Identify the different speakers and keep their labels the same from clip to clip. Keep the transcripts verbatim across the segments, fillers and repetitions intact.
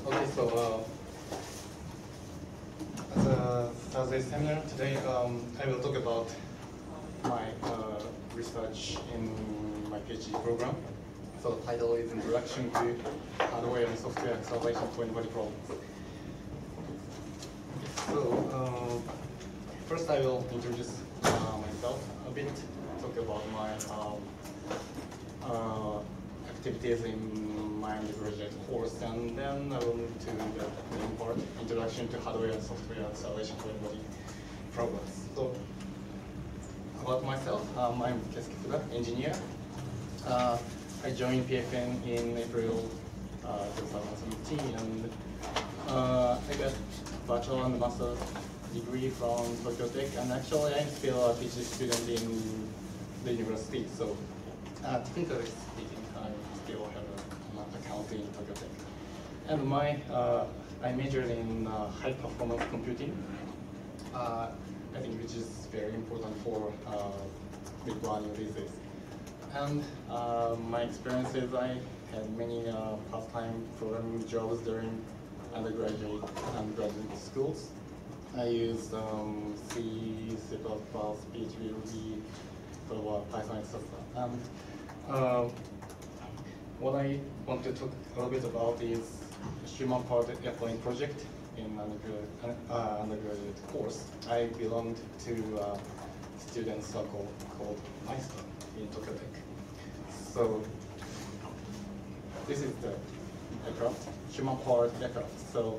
Speaker 1: Okay, so uh, as a Thursday seminar today, um, I will talk about my uh, research in my PhD program. So the title is Introduction to Hardware and Software Acceleration for Anybody Problems. So uh, first I will introduce uh, myself a bit, talk about my um, uh, activities in my undergraduate course, and then I will move to the main part, Introduction to Hardware and Software Acceleration for Anybody Problems. So about myself, um, I'm Keisuke Fuda, engineer. Uh, I joined P F N in April uh, two thousand seventeen, and uh, I got bachelor and master degree from Tokyo Tech, and actually I'm still a PhD student in the university. So uh, technically speaking, I still have an account in Tokyo Tech. And my uh, I majored in uh, high performance computing. Uh, I think which is very important for uh, big learning these days. And uh, my experiences, I had many uh, part-time programming jobs during undergraduate and graduate schools. I used um, C, C plus plus, P H P, Ruby, Python, et cetera. And uh, what I want to talk a little bit about is Human Powered Airplane project in undergraduate, uh, undergraduate course. I belonged to a student circle called Meister in Tokyo Tech. So this is the aircraft, human powered aircraft. So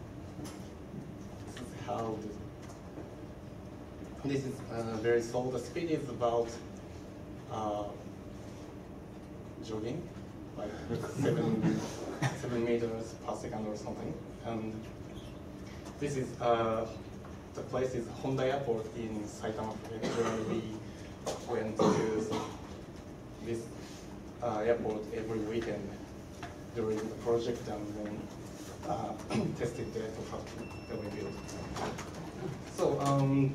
Speaker 1: this is how this, this is uh, very slow. The speed is about uh, jogging, like seven seven meters per second or something. And this is uh, the place is Honda Airport in Saitama Prefecture, where we went to this uh, airport every weekend during the project, and then uh, tested the aircraft that we built. So um,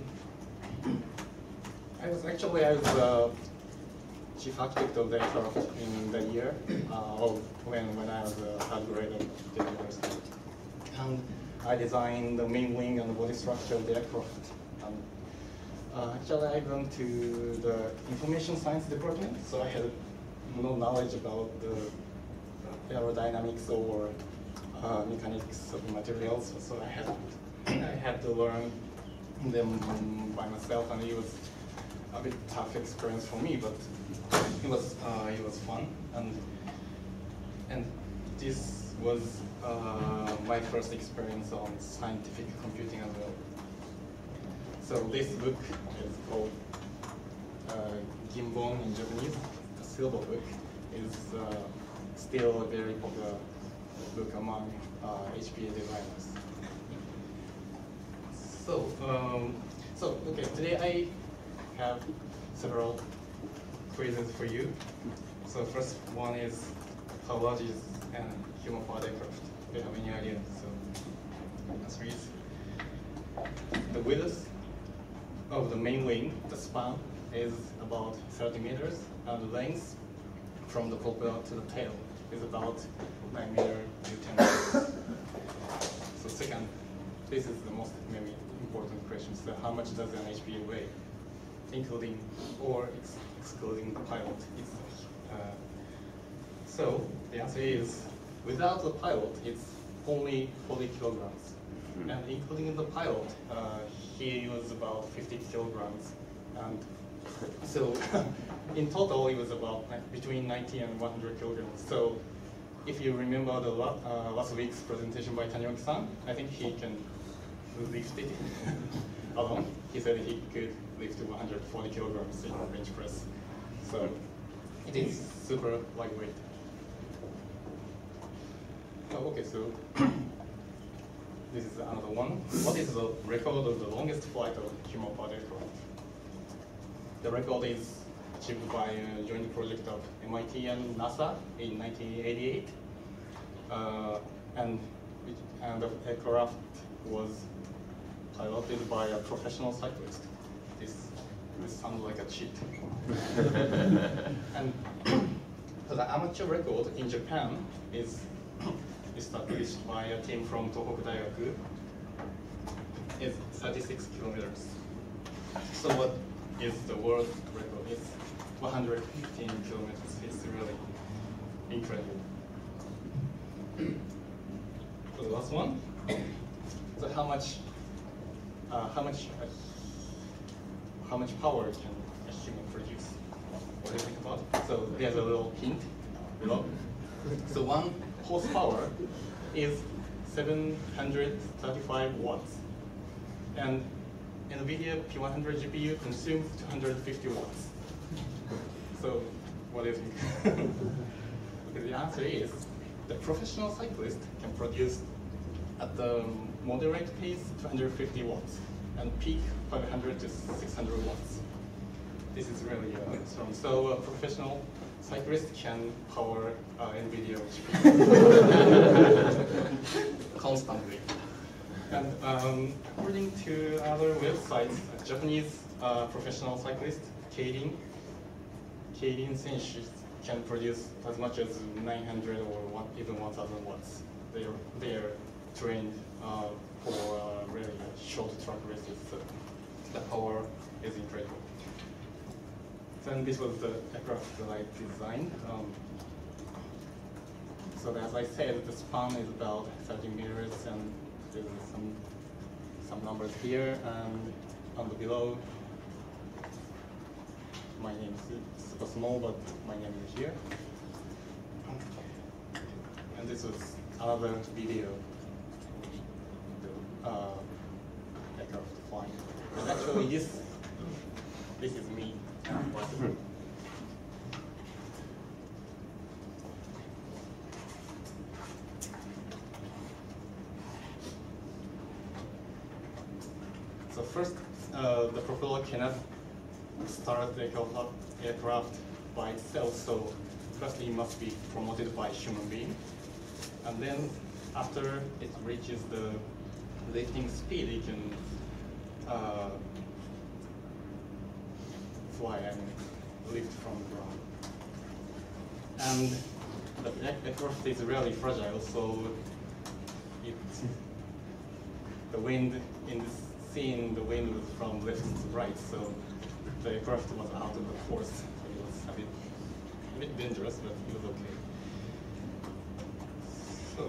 Speaker 1: I was actually I was uh, chief architect of the aircraft in the year uh, of when when I was a third grader at the university, and I designed the main wing and the body structure of the aircraft. And, uh, actually, I went to the information science department, so I had no knowledge about the aerodynamics or uh, mechanics of materials. So I had I had to learn them by myself, and it was a bit tough experience for me, but it was uh, it was fun, and and this was uh, my first experience on scientific computing as well. So this book is called uh, Ginbon in Japanese. The silver book is uh, still a very popular book among uh, H P A designers. So um, so okay, today I have several quizzes for you. So first one is, how large is a human powered aircraft? Do you have any idea? So answer is, the width of the main wing, the span, is about thirty meters, and the length from the propeller to the tail is about nine meters to ten meters. So second, this is the most maybe important question. So how much does an H P A weigh, including or ex excluding the pilot? It's, uh, so the answer is, without the pilot, it's only forty kilograms. Mm-hmm. And including the pilot, uh, he was about fifty kilograms. And so in total, it was about between ninety and one hundred kilograms. So if you remember the la uh, last week's presentation by Taniyuki-san, I think he can lift it alone. He said he could lift one hundred forty kilograms in bench press. So it is super lightweight. Oh, okay, so this is another one. What is the record of the longest flight of human powered aircraft? The record is achieved by a joint project of M I T and NASA in nineteen eighty-eight. Uh, and, it, and the aircraft was piloted by a professional cyclist. This, this sounds like a cheat. And the amateur record in Japan is established by a team from Tohoku Daigaku, is thirty-six kilometers. So what is the world record? It's one hundred fifteen kilometers. It's really incredible. For the last one, so how much, uh, how much, uh, how much power can a human produce? What do you think about it? So there's a little hint below. So one horsepower is seven hundred thirty-five watts, and NVIDIA P one hundred G P U consumes two hundred fifty watts. So what do you think? The answer is the professional cyclist can produce at the moderate pace two hundred fifty watts and peak five hundred to six hundred watts. This is really uh, strong. So a professional cyclist can power uh, NVIDIA G P U constantly. And um, according to other websites, a Japanese uh, professional cyclist, Keirin, Keirin Senshi, can produce as much as nine hundred or one, even one thousand watts. They are, they are trained uh, for uh, really short track races, so the power is incredible. Then this was the aircraft that I designed. Um, so as I said, the span is about thirty meters, and there's some some numbers here, and on the below, my name is super small, but my name is here. And this was another video of the uh, aircraft flying. And actually, this this is me. So first, uh, the propeller cannot start the aircraft by itself, so firstly it must be promoted by a human being. And then after it reaches the lifting speed, it can uh, fly and lift from the ground. And the aircraft is really fragile, so it, the wind in this scene, the wind was from left to right, so the aircraft was out of the force. So it was a bit, a bit dangerous, but it was okay. So,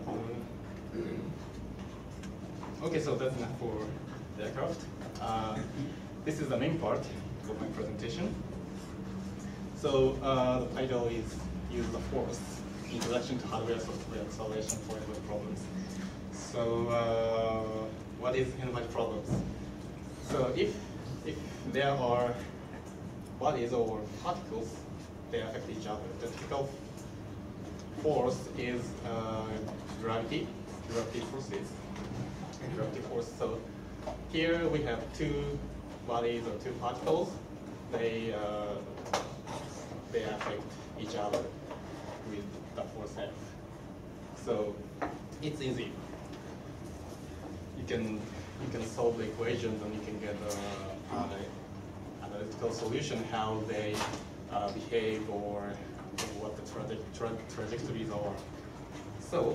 Speaker 1: uh, okay, so that's enough for the aircraft. Uh, this is the main part of my presentation. So uh, the title is Use the Force, Introduction to Hardware Software Acceleration for N-Body Problems. So uh, what is N-Body problems? So if, if there are bodies or particles, they affect each other. The typical force is uh, gravity, gravity forces, gravity force. So here we have two bodies or two particles. They uh, they affect each other with the force F. So it's easy. You can you can solve the equations and you can get uh, an analytical solution how they uh, behave or what the traje tra trajectories are. So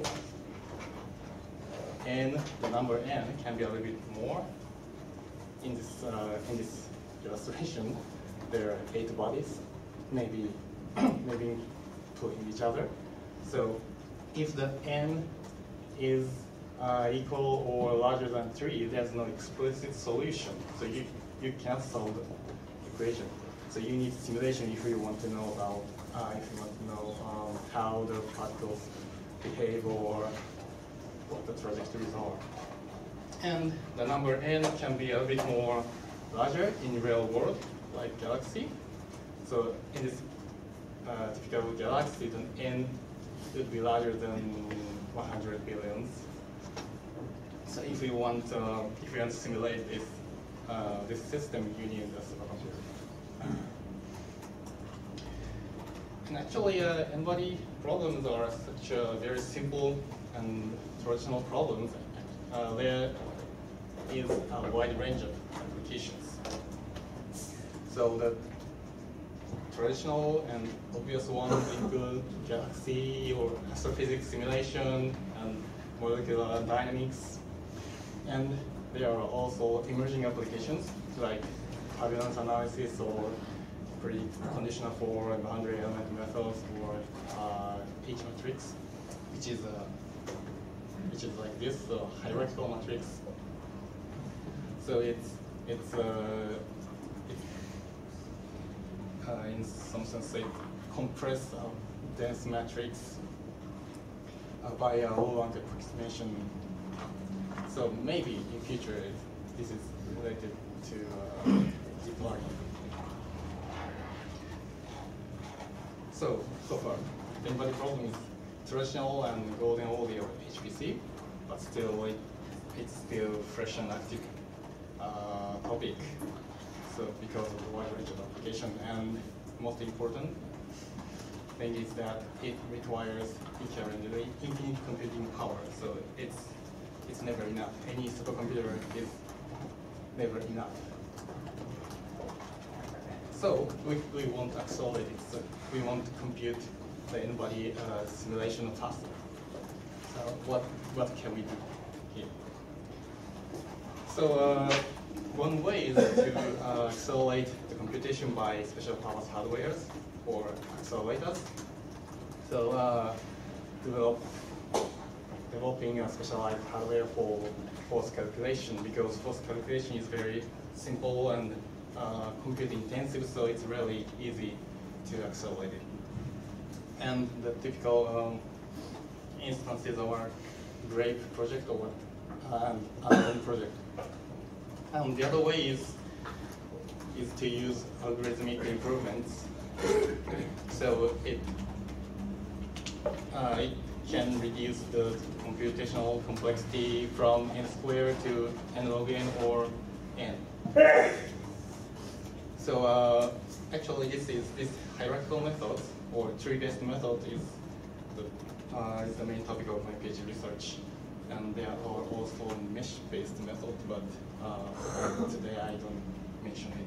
Speaker 1: n, the number n, can be a little bit more. In this uh, in this illustration, there are eight bodies, maybe maybe pulling each other. So if the n is uh, equal or larger than three, there's no explicit solution. So you you can't solve the equation. So you need simulation if you want to know about uh, if you want to know um, how the particles behave or what the trajectories are. And the number n can be a bit more larger in real world, like galaxy. So in this uh, typical galaxy, then n would be larger than one hundred billions. So if we want, uh, if we want to simulate this uh, this system, you need a supercomputer. And actually, uh, N-body problems are such a very simple and traditional problems. Uh, there is a wide range of applications. So the traditional and obvious ones include galaxy or astrophysics simulation and molecular dynamics. And there are also emerging applications like turbulence analysis or predict conditional for boundary element methods or uh, H matrix, which is a which is like this, so hierarchical matrix. So it's it's uh, it, uh, in some sense a compressed uh, dense matrix uh, by a low-rank approximation. So maybe in future it, this is related to uh, deep learning. So so far, the n-body problem is traditional and golden oldie or H P C, but still it, it's still fresh and active uh, topic. So because of the wide range of application, and most important thing is that it requires inherently infinite computing power. So it's it's never enough. Any supercomputer is never enough. So we, we want to accelerate it. So we want to compute the n-body uh, simulation faster. So what what can we do here? So uh, one way is to uh, accelerate the computation by special purpose hardwares or accelerators. So uh, develop developing a specialized hardware for force calculation, because force calculation is very simple and uh, compute intensive, so it's really easy to accelerate it. And the typical um, instances of our GRAPE project or uh, Anton project. And the other way is is to use algorithmic improvements. So it uh, it can reduce the computational complexity from n squared to n log n or n. So uh, actually, this is this hierarchical method or tree-based method is the uh, is the main topic of my PhD research, and there are also mesh-based method, but uh, today I don't mention it.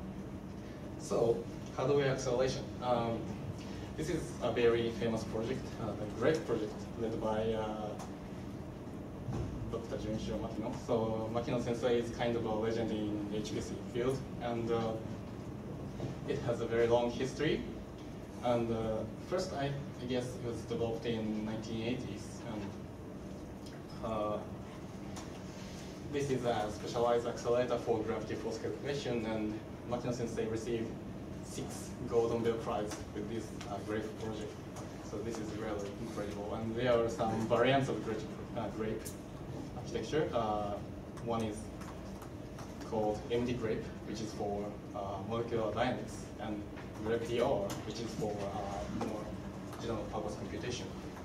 Speaker 1: So hardware acceleration. Um, this is a very famous project, uh, the GRAPE project, led by uh, Doctor Junichiro Makino. So Makino Sensei is kind of a legend in H P C field, and uh, it has a very long history. And uh, first, I, I guess it was developed in nineteen eighties. And uh, this is a specialized accelerator for gravity force calculation, and Makino Sensei received six Golden Bell Prize with this uh, GRAPE project. So this is really incredible. And there are some variants of GRAPE, uh, GRAPE architecture. Uh, one is called M D GRAPE, which is for uh, molecular dynamics, and GRAPE-D R, which is for uh, more general purpose computation.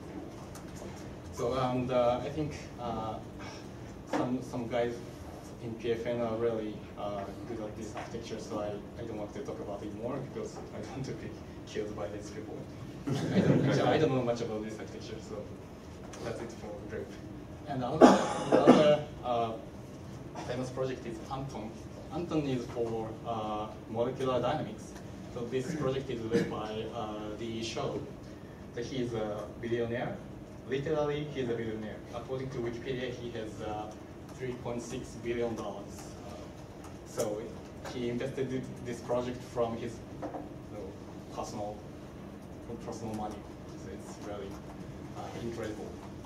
Speaker 1: So, and uh, I think uh, some some guys in P F N are really uh, good at this architecture, so I, I don't want to talk about it more because I don't want to be killed by these people. I don't, actually, I don't know much about this architecture, so that's it for GRAPE. And another, another uh, famous project is Anton. Anton is for uh, molecular dynamics. So this project is led by uh, D. Shou. So he is a billionaire. Literally, he is a billionaire. According to Wikipedia, he has uh, three point six billion dollars. Uh, so he invested this project from his you know, personal, from personal money. So it's really uh, incredible.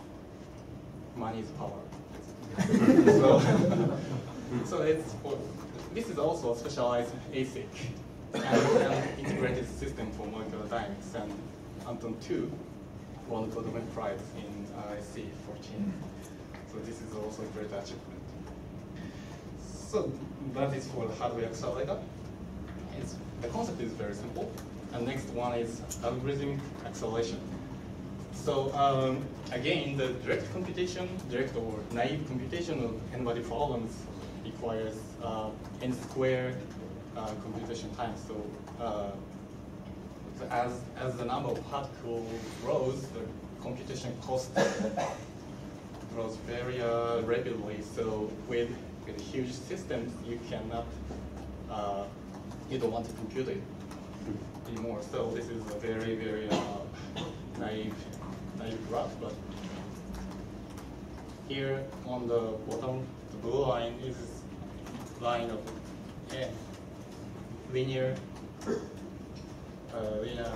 Speaker 1: Money is power. so, so it's for, this is also a specialized A S I C and an integrated system for molecular dynamics. And Anton two won the Golden Prize in uh, S C fourteen. So this is also a great achievement. So that is for the hardware accelerator. It's, the concept is very simple. And next one is algorithmic acceleration. So um, again, the direct computation, direct or naive computation of n-body problems requires uh, n squared uh, computation time. So, uh, so as as the number of particles grows, the computation cost grows very uh, rapidly. So with with huge systems, you cannot, uh, you don't want to compute it. anymore. So this is a very, very uh, naive, naive graph. But here on the bottom, the blue line is line of n, linear, uh, linear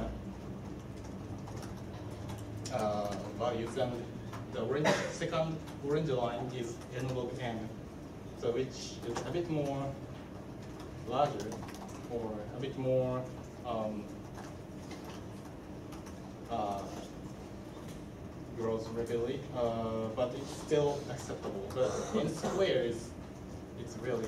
Speaker 1: uh, values, and the orange, second orange line is n log n, so which is a bit more larger or a bit more um, uh, grows rapidly, uh, but it's still acceptable. But n squares, it's really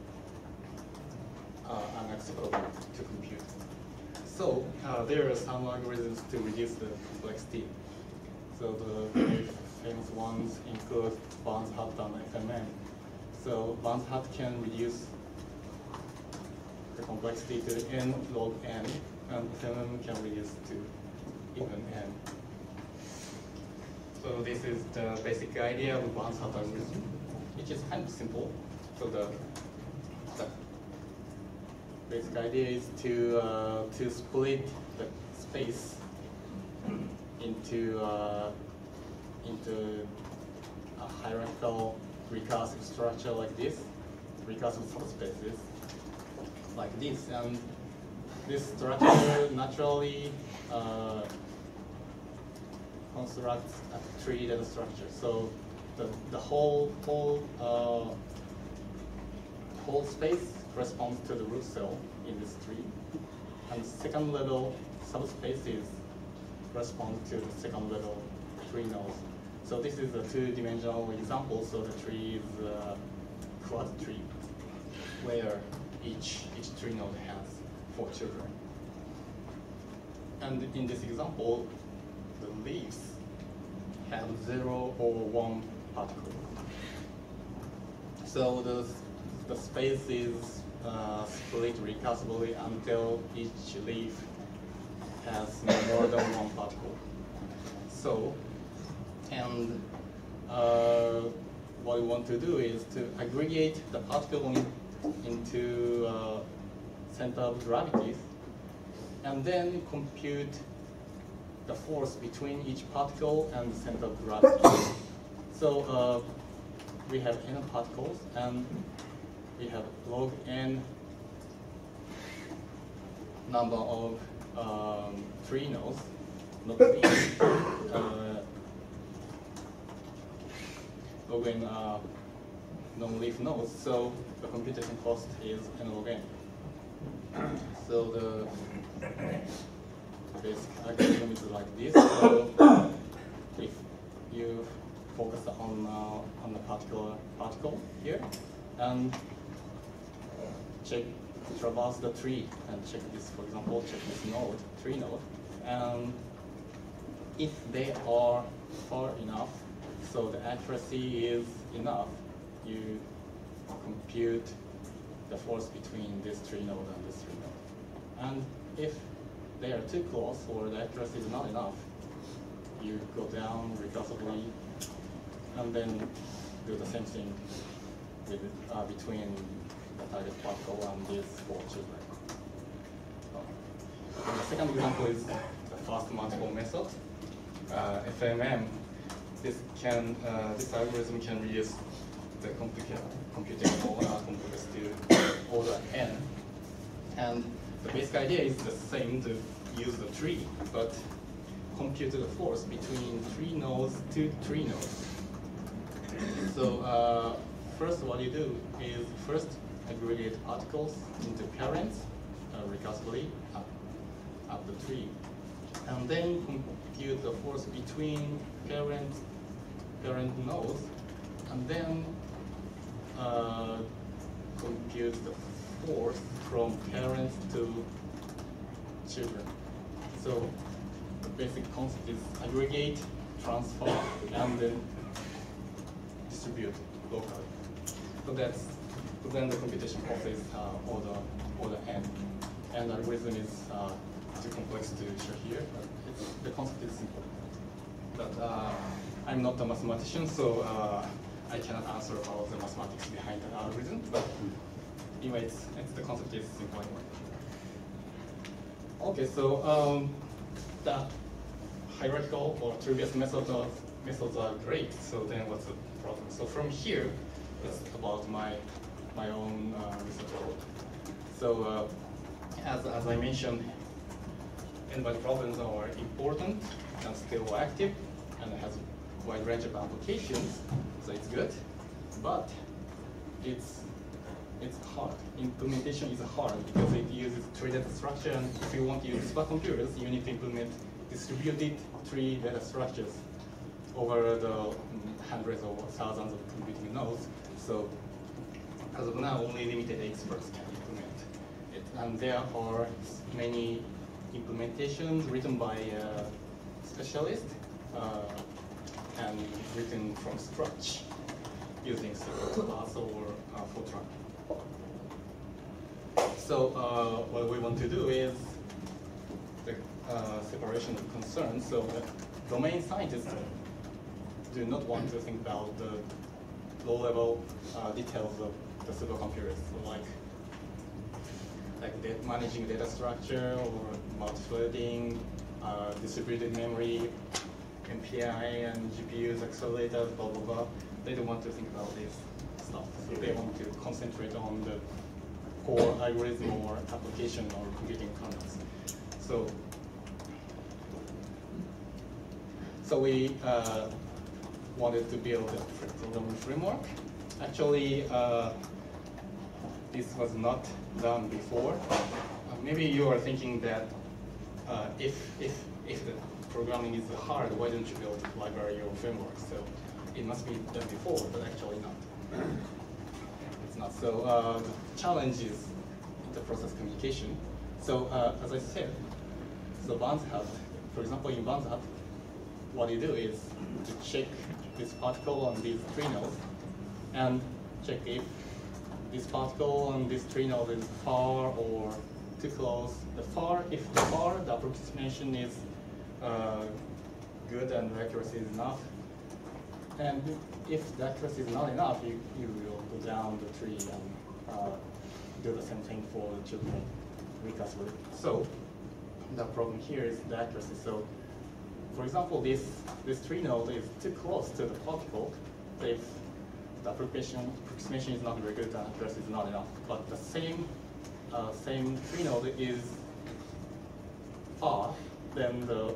Speaker 1: uh, uh, unacceptable to compute. So uh, there are some algorithms to reduce the complexity. So the very famous ones include Barnes-Hut and F M M. So Barnes-Hut can reduce the complexity to n log n, and F M M can reduce to even n. So this is the basic idea of Barnes-Hut algorithm, which is kind of simple. So the, the basic idea is to uh, to split the space into uh, into a hierarchical recursive structure like this, recursive subspaces like this, and this structure naturally uh, constructs a tree data structure. So the the whole whole uh, whole space corresponds to the root cell in this tree, and second level subspaces correspond to the second level tree nodes. So this is a two-dimensional example. So the tree is a quad tree where each each tree node has four children. And in this example, the leaves have zero or one particle. So the the space is uh, split recursively until each leaf has no more than one particle. So, and uh, what we want to do is to aggregate the particle in, into uh, center of gravity, and then compute the force between each particle and the center of gravity. So uh, we have n particles, and we have log n number of um, tree nodes, not leaves, uh, log n uh, non-leaf nodes. So the computation cost is n log n. So the basic algorithm is like this. So if you focus on uh, on the particular particle here and check, traverse the tree and check this, for example, check this node, tree node, and if they are far enough, so the accuracy is enough, you compute the force between this tree node and this tree node. And if they are too close or the accuracy is not enough, you go down recursively and then do the same thing with, uh, between the target particle and these four children. Uh, and the second example is the fast multiple method, uh, F M M. This can uh, this algorithm can reduce the computational uh, complexity to order n, and the basic idea is the same, to use the tree, but compute the force between three nodes to three nodes. So uh, first what you do is first aggregate particles into parents uh, recursively up, up the tree, and then compute the force between parent parent nodes, and then uh, compute the force from parents to children. So the basic concept is aggregate, transfer, and then distribute locally. So that's so then the computation cost is uh, order order n, and the algorithm is uh, too complex to show here. But it's, the concept is simple. But uh, I'm not a mathematician, so uh, I cannot answer all of the mathematics behind the algorithm. But anyway, it's, it's the concept is simple anyway. Okay, so um, the hierarchical or previous methods are, methods are great. So then what's the problem? So from here, it's about my my own uh, research work. So uh, as as I mentioned, n-byte problems are important and still active, and it has a wide range of applications. So it's good, but it's it's hard. Implementation is hard because it uses tree data structure, and if you want to use supercomputers, you need to implement distributed tree data structures over the mm, hundreds or thousands of computing nodes. So as of now, only limited experts can implement it. And there are many implementations written by uh, specialists uh, and written from scratch using C plus or uh, Fortran. So uh, what we want to do is the uh, separation of concerns. So the domain scientists do not want to think about the low-level uh, details of the supercomputers, so like like that managing data structure or multi-threading, uh, distributed memory, M P I and G P Us, accelerators, blah blah blah. They don't want to think about this stuff. So they want to concentrate on the core algorithm or application or computing concepts. So, so we uh, wanted to build a programming framework. Actually, uh, this was not done before. Uh, maybe you are thinking that uh, if if if the programming is hard, why don't you build a library or framework? So it must be done before, but actually not. It's not. So uh, the challenge is inter-process communication. So uh, as I said, so Banzhaf, for example, in Banzhaf, what you do is to check this particle on these three nodes and check if this particle on this tree node is far or too close. The far, if the far, the approximation is uh, good and the accuracy is enough. And if the accuracy is not enough, you, you will go down the tree and uh, do the same thing for the children recursive. So the problem here is the accuracy. So for example, this, this tree node is too close to the particle. If the approximation, approximation is not very good, the accuracy is not enough. But the same, uh, same tree node is far, then the,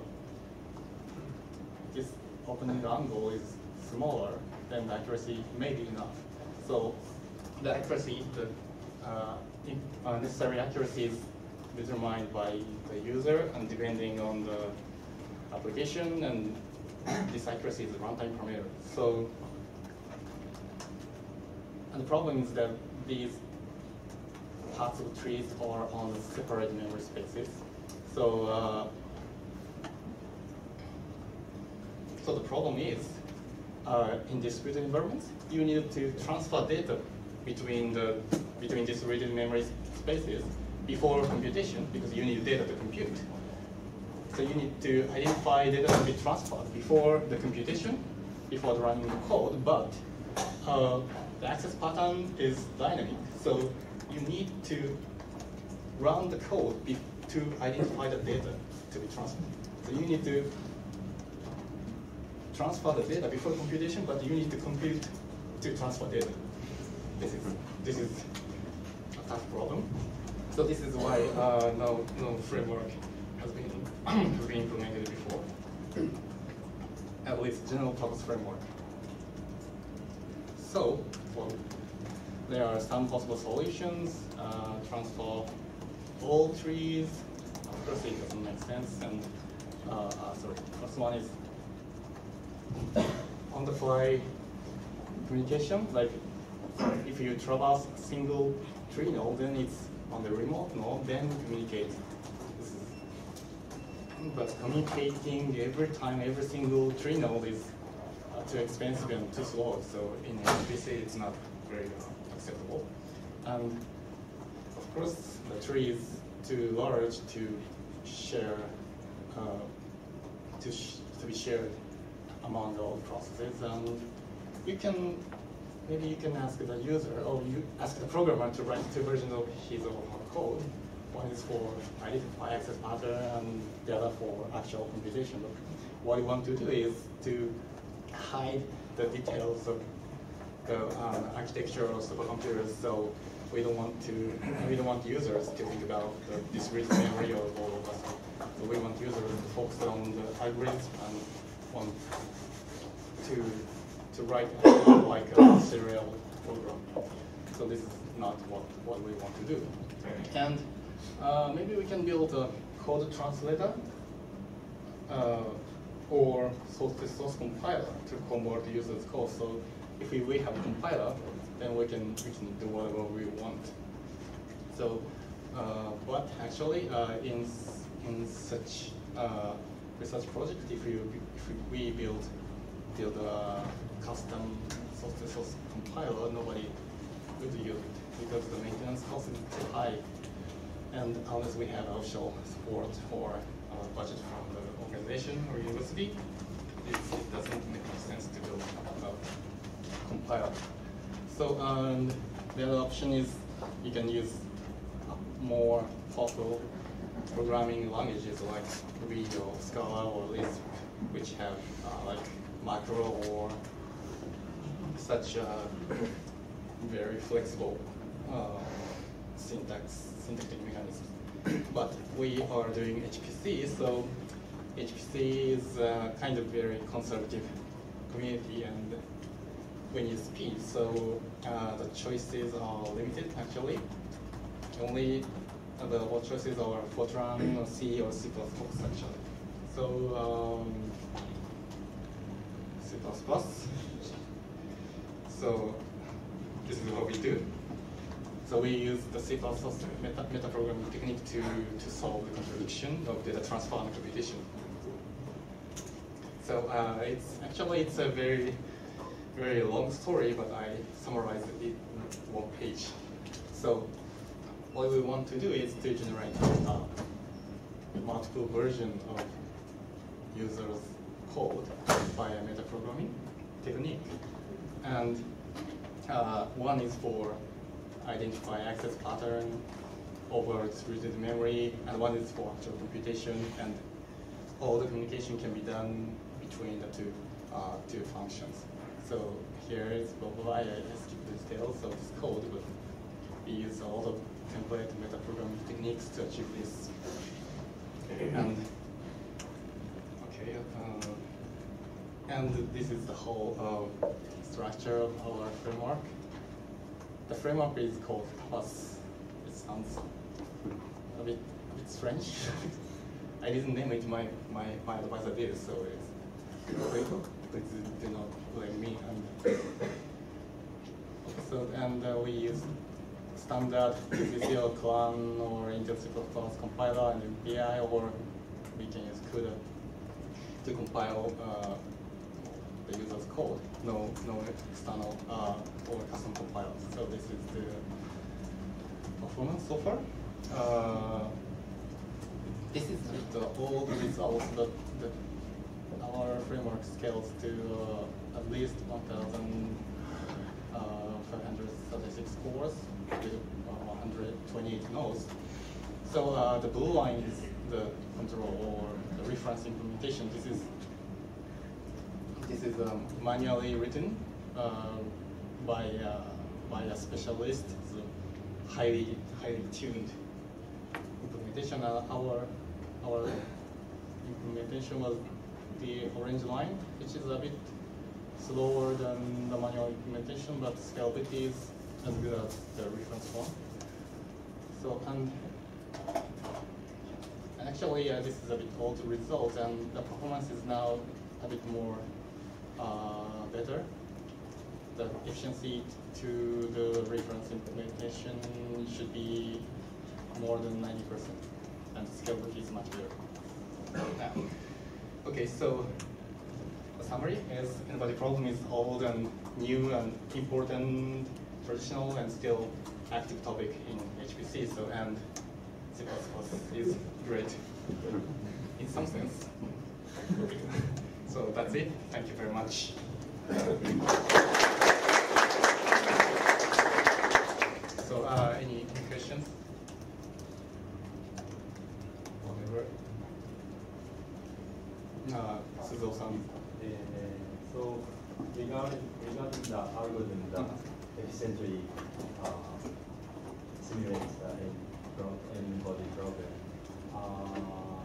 Speaker 1: this opening angle is smaller, then the accuracy may be enough. So the accuracy, the uh, in, uh, necessary accuracy is determined by the user and depending on the application, and this accuracy is a runtime parameter. So, and the problem is that these parts of trees are on separate memory spaces. So, uh, so the problem is, uh, in distributed environments, you need to transfer data between the between distributed memory spaces before computation, because you need data to compute. So you need to identify data to be transferred before the computation, before the running the code, but uh, the access pattern is dynamic. So you need to run the code be to identify the data to be transferred. So you need to transfer the data before computation, but you need to compute to transfer data. This is, this is a tough problem. So this is why uh, no, no framework has been, has been implemented before. At least general purpose framework. So, well, there are some possible solutions. Uh, transfer all trees. Of course, it doesn't make sense. And uh, uh, sorry, first one is on-the-fly communication. Like, if you traverse a single tree node, then it's on the remote node, then communicate. This is, but communicating every time, every single tree node is uh, too expensive and too slow. So in H P C, it's not very uh, acceptable. And of course, the tree is too large to share, uh, to sh to be shared among all processes. And you can. Maybe you can ask the user, or you ask the programmer to write two versions of his or her code, one is for identify access pattern and the other for actual computation. But what we want to do is to hide the details of the um, architecture of supercomputers. So we don't want to, we don't want users to think about the discrete memory or all of us. So we want users to focus on the algorithm and want to to write like a serial program. So this is not what what we want to do. And uh, maybe we can build a code translator uh, or source-to-source compiler to convert the user's code. So if we, we have a compiler, then we can we can do whatever we want. So, uh, but actually, uh, in in such uh, research project, if you if we build build a custom source-to-source compiler, nobody would use it because the maintenance cost is too high, and unless we have official support or uh, budget from the organization or university, it, it doesn't make much sense to build a compiler. So um, the other option is you can use more powerful programming languages like Ruby or Scala or Lisp, which have uh, like macro or such a very flexible uh, syntax, syntactic mechanisms. But we are doing H P C, so H P C is uh, kind of very conservative community, and we need speed, so uh, the choices are limited actually. Only uh, the what choices are Fortran or C or C plus plus actually. So um, C plus plus. So this is what we do. So we use the C plus plus meta, meta programming technique to, to solve the contradiction of data transfer and computation. So uh, it's actually it's a very very long story, but I summarized it in one page. So what we want to do is to generate uh, multiple version of users' code by a metaprogramming technique. And uh, one is for identify access pattern over distributed memory, and one is for actual computation, and all the communication can be done between the two uh, two functions. So here is blah blah blah. I skipped the details of this code, but we use a lot of template and metaprogramming techniques to achieve this. And okay, uh, and this is the whole uh, structure of our framework. The framework is called Tapas. It sounds a bit a bit strange. I didn't name it. My my my advisor did, so it's please, please do not blame me. And so and uh, we use standard C C or Clang or Intel C plus plus compiler and M P I, or we can use CUDA to compile uh, the user's code. No, no external uh, or custom compilers. So this is the performance so far. Uh, this is the all the results that, that our framework scales to uh, at least one thousand five hundred thirty-six cores with uh, one hundred twenty-eight nodes. So uh, the blue line is the control or the reference implementation. This is this is um, manually written uh, by uh, by a specialist. It's a highly highly tuned implementation. Uh, our our implementation was the orange line, which is a bit slower than the manual implementation, but scalability is as good as the reference one. So and, and actually uh, this is a bit old result, and the performance is now a bit more uh, better. The efficiency to the reference implementation should be more than ninety percent, and the scalability is much better. Now, okay, so the summary is n-body problem is old and new and important, traditional and still active topic in H P C. So and C plus plus is great in some sense. So that's it. Thank you very much. So uh, any, any questions?
Speaker 2: the algorithm that efficiently uh, simulates the n-body problem. Uh,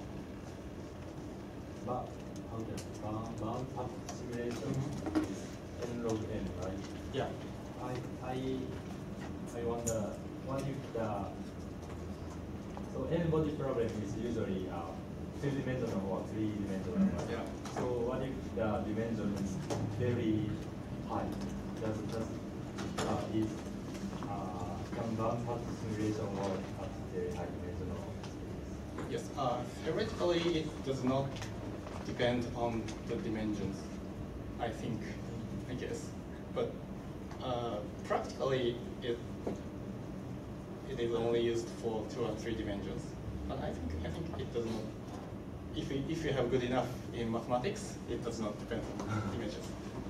Speaker 2: but how can bound, bound path simulation
Speaker 1: Mm-hmm.
Speaker 2: is n log n, right?
Speaker 1: Yeah.
Speaker 2: I I I wonder what if the so n-body problem is usually uh, two-dimensional or three-dimensional. Right?
Speaker 1: Yeah.
Speaker 2: So what if the dimension is very high? Does does uh, is uh, can bound path simulation work at very high dimensional?
Speaker 1: Yes. Uh, theoretically, it does not depend on the dimensions, I think, I guess. But uh, practically, it it is only used for two or three dimensions. But I think I think it does not. If you, if you have good enough in mathematics, it does not depend on dimensions.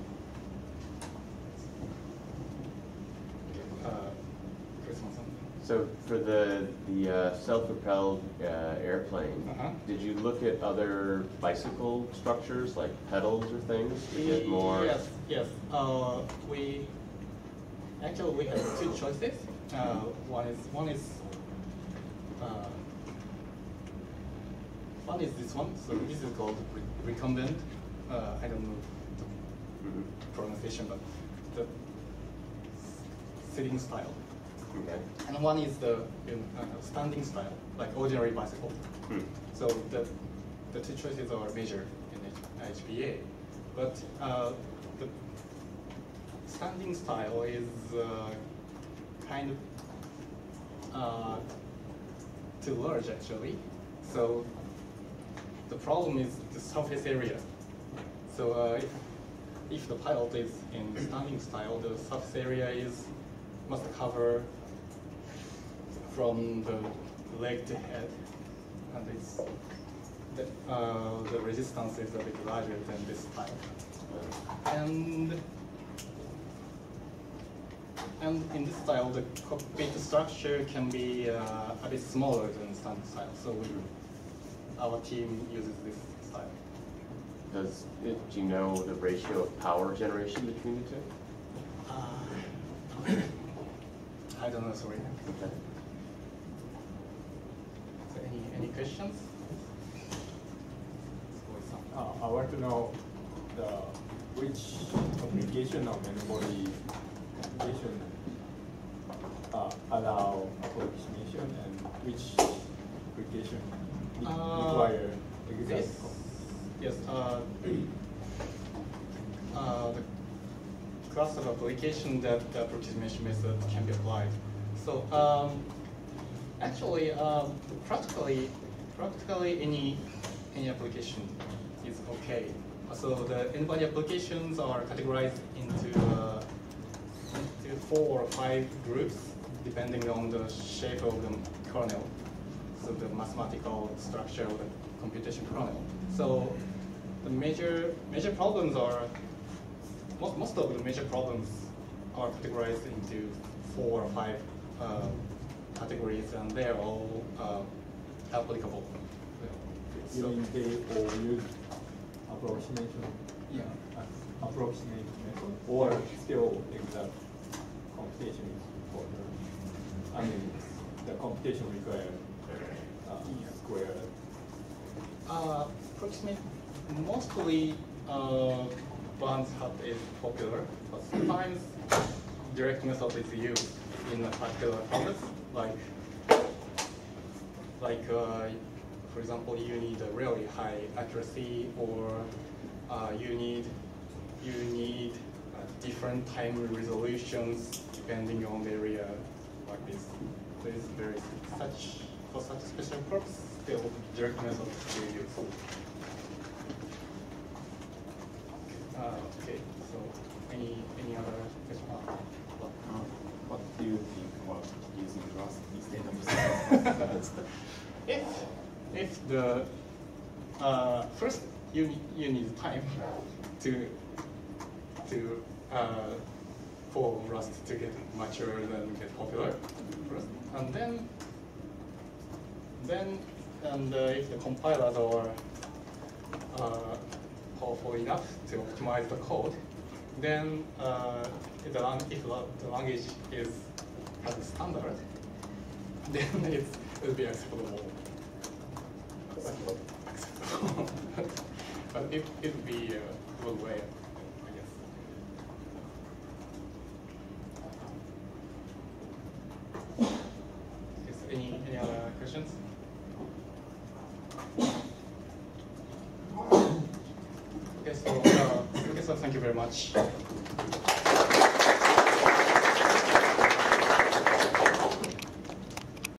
Speaker 1: Okay. Uh, Chris Monson.
Speaker 3: So for the the uh, self-propelled uh, airplane,
Speaker 1: Uh-huh.
Speaker 3: did you look at other bicycle structures like pedals or things to get more?
Speaker 1: Yes, yes. Uh, we actually we have two choices. Uh, one is one is uh, one is this one. So this is called re recumbent. Uh, I don't know the
Speaker 3: Mhm.
Speaker 1: pronunciation, but the sitting style.
Speaker 3: Okay.
Speaker 1: And one is the you know, uh, standing style, like ordinary bicycle.
Speaker 3: Hmm.
Speaker 1: So the the two choices are major in H P A, but uh, the standing style is uh, kind of uh, too large actually. So the problem is the surface area. So uh, if, if the pilot is in standing style, the surface area is must cover from the leg to head, and it's the, uh, the resistance is a bit larger than this style. And and in this style, the cockpit structure can be uh, a bit smaller than standing style. So we, our team uses this style.
Speaker 3: Does it, do you know the ratio of power generation between the two?
Speaker 1: Uh, I don't know, sorry.
Speaker 3: Okay.
Speaker 1: So any any questions?
Speaker 4: Uh, I want to know the which application of n-body application uh, allow approximation and which application re
Speaker 1: Uh,
Speaker 4: require
Speaker 1: This,
Speaker 4: exact.
Speaker 1: yes, uh, uh, the class of application that the approximation method can be applied. So um, actually, um, practically, practically any any application is okay. So the n-body applications are categorized into uh, into four or five groups depending on the shape of the kernel. So the mathematical structure of the computation kernel. So the major major problems are most most of the major problems are categorized into four or five uh, categories, and they are all uh, applicable.
Speaker 4: You
Speaker 1: So,
Speaker 4: mean they all use approximation?
Speaker 1: yeah.
Speaker 4: Uh, approximate method or still exact computation is important? I mean, the computation requires uh, square.
Speaker 1: Uh, approximate, mostly uh, Barnes hat is popular, but sometimes direct method is used in a particular process, like like uh, for example, you need a really high accuracy, or uh, you need you need uh, different time resolutions depending on the area, like this. So it's very such for such special purpose. Still, direct method is used. Uh, okay, so any any other question?
Speaker 5: Uh, what do you think about using Rust instead of C?
Speaker 1: If if the uh, first you you need time to to uh, for Rust to get mature and get popular first, and then then and uh, if the compilers are uh, powerful enough to optimize the code, then uh, if, the, lang- if the language is has a standard, then it's, it will be acceptable. Acceptable. But it it would be a good way, I guess. Is any any other questions? Okay, so uh, okay, so thank you very much.